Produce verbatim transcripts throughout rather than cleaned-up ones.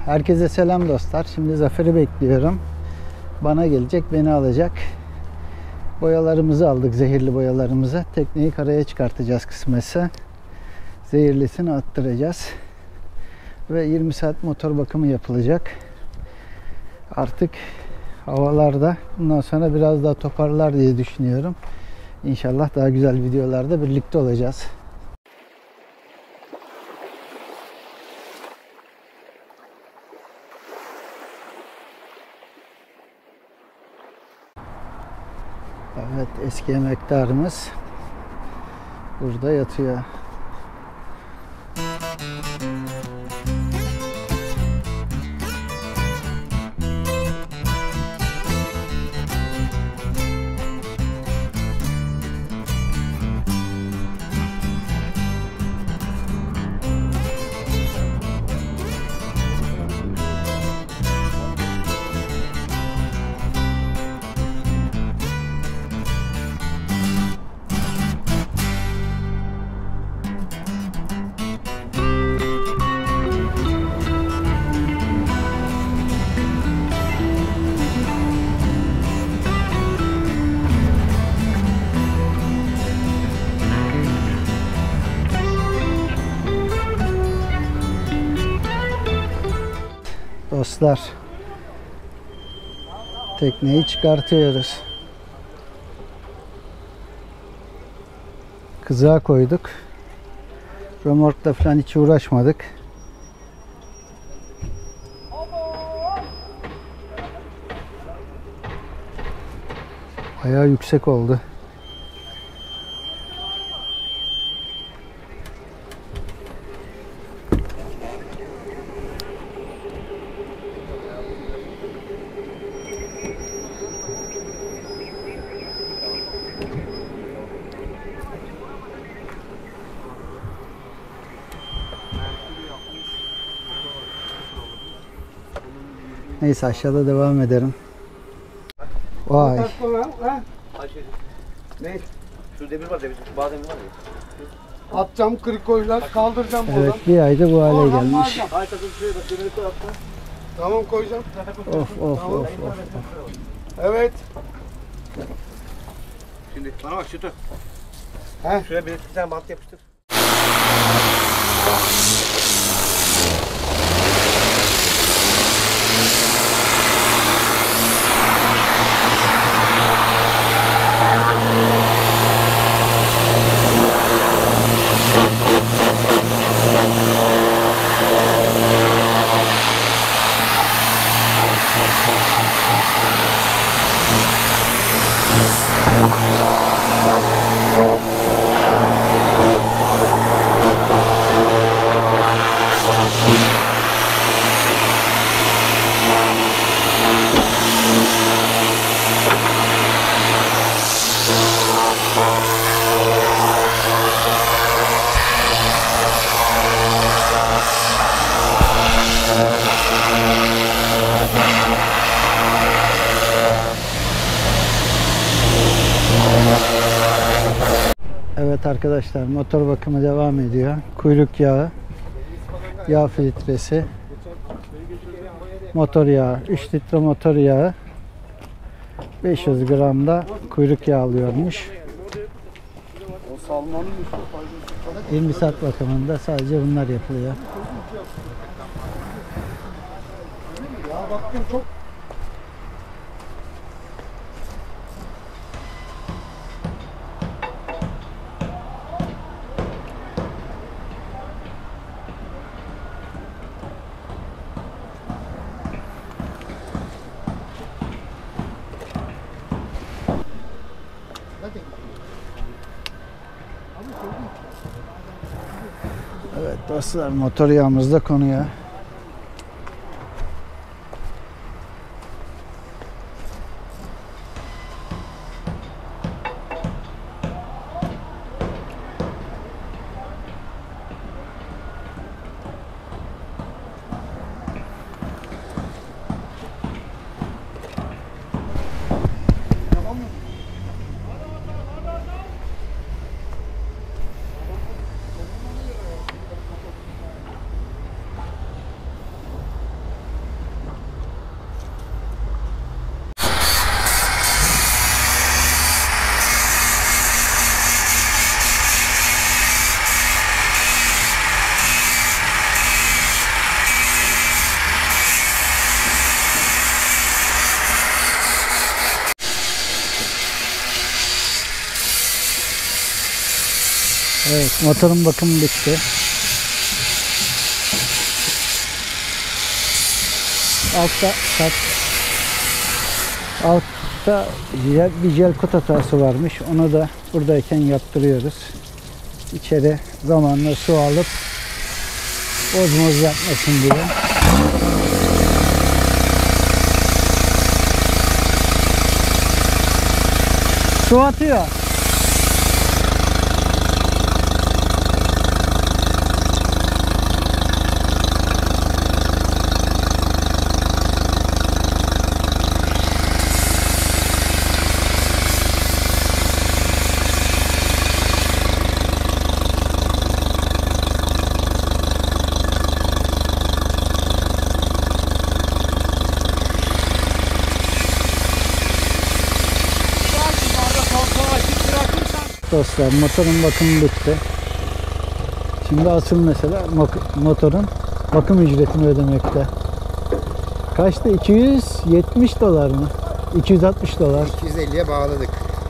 Herkese selam dostlar. Şimdi Zafer'i bekliyorum. Bana gelecek, beni alacak. Boyalarımızı aldık, zehirli boyalarımızı. Tekneyi karaya çıkartacağız kısmetse. Zehirlisini attıracağız. Ve yirmi saat motor bakımı yapılacak. Artık havalarda bundan sonra biraz daha toparlar diye düşünüyorum. İnşallah daha güzel videolarda birlikte olacağız. Evet, eski emektarımız burada yatıyor. Dostlar, tekneyi çıkartıyoruz. Kızığa koyduk. Römorkla falan hiç uğraşmadık. Bayağı yüksek oldu. Neyse, aşağıda devam ederim. Vay. Ne? Şu demir var, demir. Bağ demir var ya. Atacağım krikoylar, kaldıracağım buradan. Evet, bir ayda bu hale gelmiş. Ay takım şuraya bak, demiri koy atla. Tamam, koyacağım. Of of of of. Evet. Şimdi bana bak Şütü. He? Şuraya bir iki tane bant yapıştır. Evet arkadaşlar, motor bakımı devam ediyor. Kuyruk yağı, yağ filtresi, motor yağı, üç litre motor yağı, beş yüz gram da kuyruk yağı alıyormuş. yirmi saat bakımında sadece bunlar yapılıyor. Evet dostlar, motor yağımız da konuya. Evet, motorun bakımı bitti. Altta kat, altta jel, bir jel kot hatası varmış. Onu da buradayken yaptırıyoruz. İçeri zamanla su alıp bozmoz yapmasın diye. Su atıyor. Dostlar, motorun bakımı bitti. Şimdi asıl mesele motorun bakım ücretini ödemekte. Kaçtı? iki yüz yetmiş dolar mı? iki yüz altmış dolar. iki yüz elliye bağladık.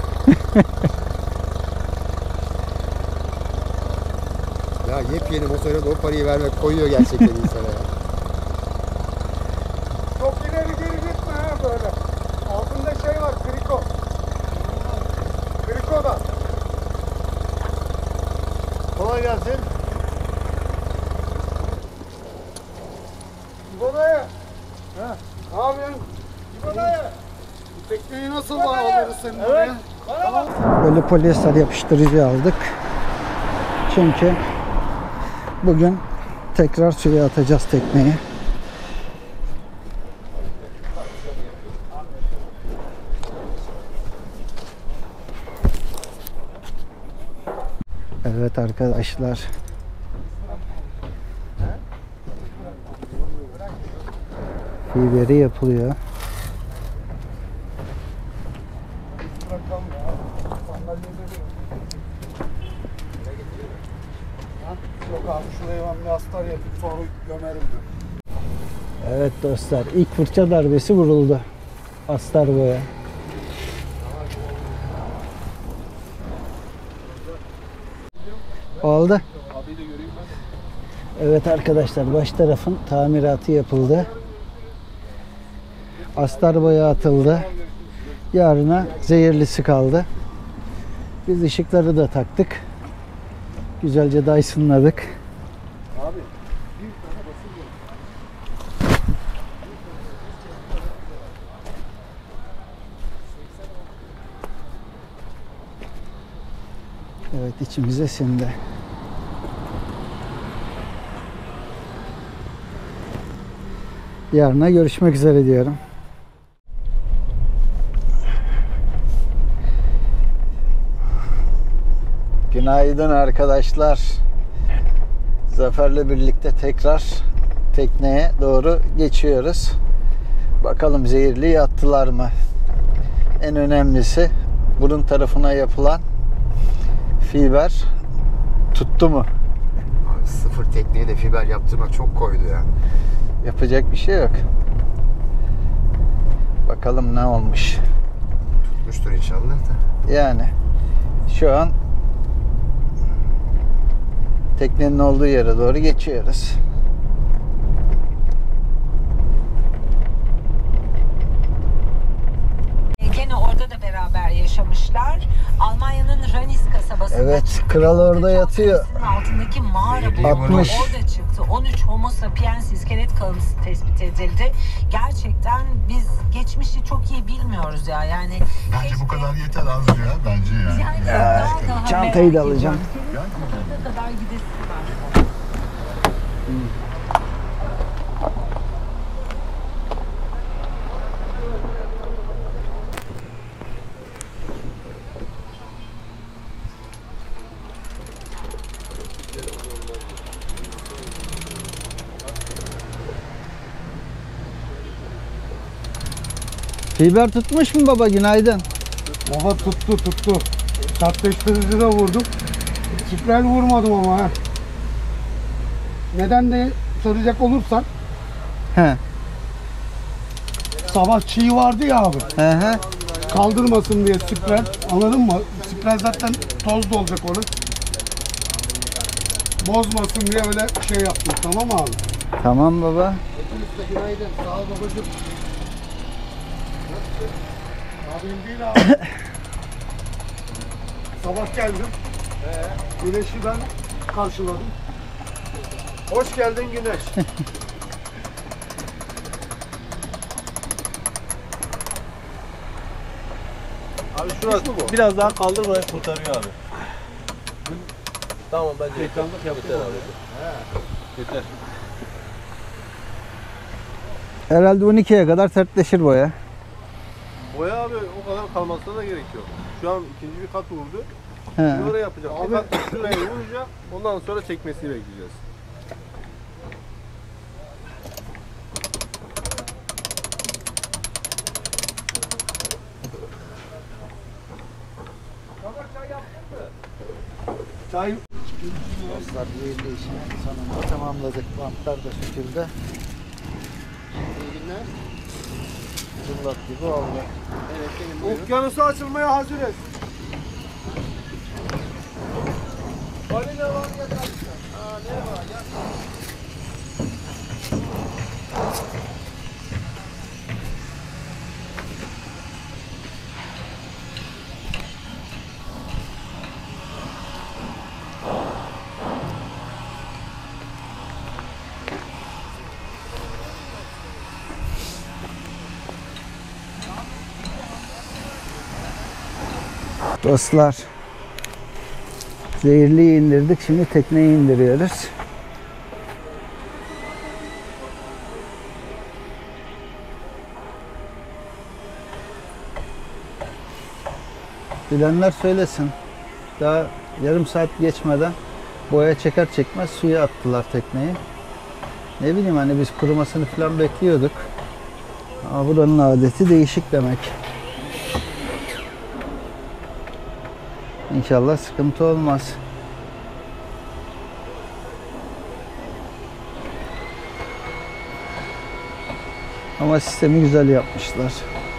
Ya yepyeni motora da o parayı vermek koyuyor gerçekten insana ya. Çok ileri geri gitme ha böyle. Altında şey var, kriko. Kriko da. Kolay gelsin. İbo dayı. Ha. Ne yapıyorsun? İbo dayı. Bu tekneyi nasıl bağlarız senin Evet. oraya? Bana bak. Böyle polyester yapıştırıcı aldık. Çünkü bugün tekrar suya atacağız tekneyi. Evet arkadaşlar. Fiberi yapılıyor. Bırakalım ya. Sandalyede bir. Ha? Yok abi şuraya ben bir astar yapıp sonra gömerim ben. Evet dostlar, ilk fırça darbesi vuruldu. Astar boya. Oldu. Evet arkadaşlar, baş tarafın tamiratı yapıldı. Astar boya atıldı. Yarına zehirlisi kaldı. Biz ışıkları da taktık. Güzelce Dyson'ladık. Evet, içimize sindi. Yarına görüşmek üzere diyorum. Günaydın arkadaşlar. Zafer'le birlikte tekrar tekneye doğru geçiyoruz. Bakalım zehirli attılar mı? En önemlisi burun tarafına yapılan fiber tuttu mu? Abi sıfır tekneye de fiber yaptırmak çok koydu ya. Yapacak bir şey yok. Bakalım ne olmuş. Tutmuştur inşallah da. Yani şu an teknenin olduğu yere doğru geçiyoruz. Gene orada da beraber yaşamışlar. Almanya'nın Ranis kasabasında Evet, çıktı. kral orada Oradaki yatıyor. kalıntıların altındaki mağara bulundu. altmış. Orada çıktı. on üç Homo sapiens iskelet kalıntısı tespit edildi. Gerçekten biz geçmişi çok iyi bilmiyoruz ya. Yani Bence keşke- bu kadar yeter az ya bence yani. Yani daha daha çantayı da merak alacağım. ediyorum. Senin kadar gidesi var. Fiber tutmuş mu baba? Günaydın. Baba tuttu tuttu. Sertleştirici de vurdum. Sprel vurmadım ama ha. Neden de soracak olursan He. sabah çiğ vardı ya abi. He he. Kaldırmasın diye sprel. Anladın mı? Sprel zaten toz da olacak onun. bozmasın diye öyle şey yaptım. Tamam mı abi? Tamam baba. Metin Usta günaydın. Sağ ol babacığım. Abim değil abi. Sabah geldim. Ee? Güneşi ben karşıladım. Hoş geldin Güneş. Abi şurası biraz daha kaldır burayı kurtarıyor abi. Tamam bence yeter. Yeter abi. Yeter. Herhalde on ikiye kadar sertleşir boya. Boya abi o kadar kalmasına da gerek yok. Şu an ikinci bir kat vurdu. He. Şimdi oraya yapacak. Bir kat şuraya vuracak. Ondan sonra çekmesini bekleyeceğiz. Çay Dostlar zehirli işini sonunda tamamladık. Bantlar da söküldü. İyi günler. Zırlat gibi oldu. Evet benim buyurun. okyanusu açılmaya hazırız. Balina var ya da. Aa ne var ya? Dostlar zehirliyi indirdik. Şimdi tekneyi indiriyoruz. Bilenler söylesin. Daha yarım saat geçmeden boya çeker çekmez suya attılar tekneyi. Ne bileyim hani biz kurumasını falan bekliyorduk. Ama buranın adeti değişik demek. İnşallah sıkıntı olmaz. Ama sistemi güzel yapmışlar.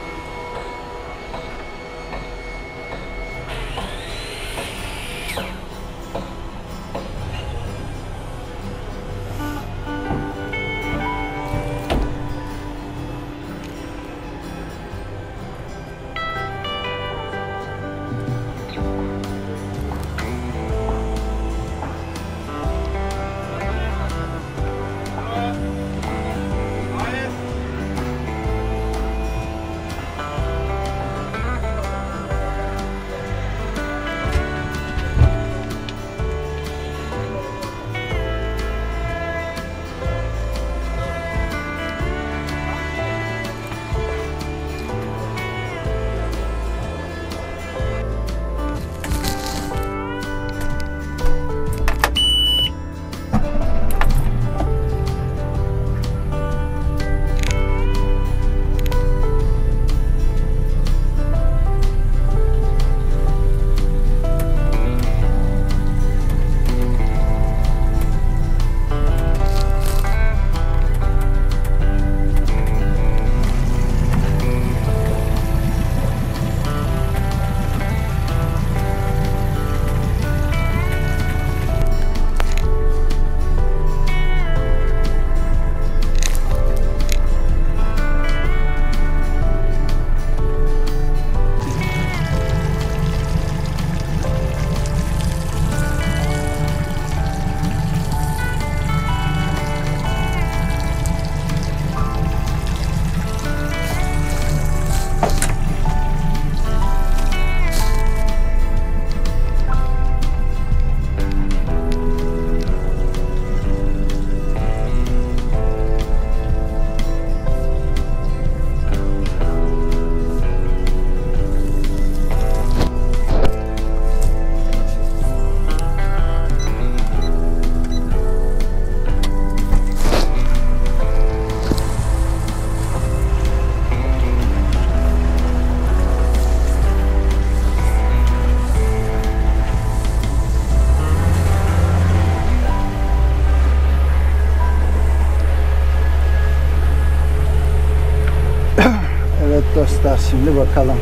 Dostlar şimdi bakalım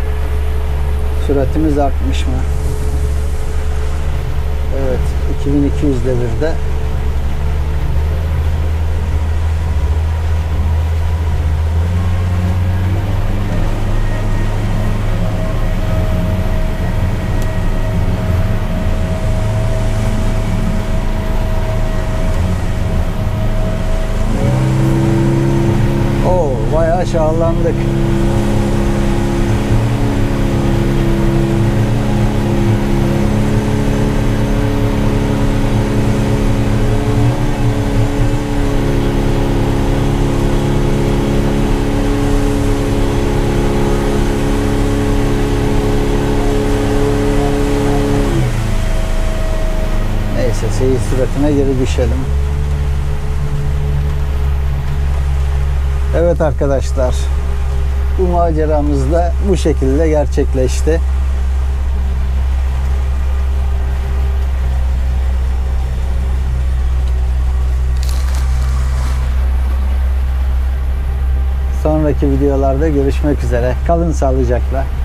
süratimiz artmış mı? Evet, iki bin iki yüz devirde aşağılandık. Neyse, seyir süratine geri düşelim. Evet arkadaşlar, bu maceramız da bu şekilde gerçekleşti. Sonraki videolarda görüşmek üzere. Kalın sağlıcakla.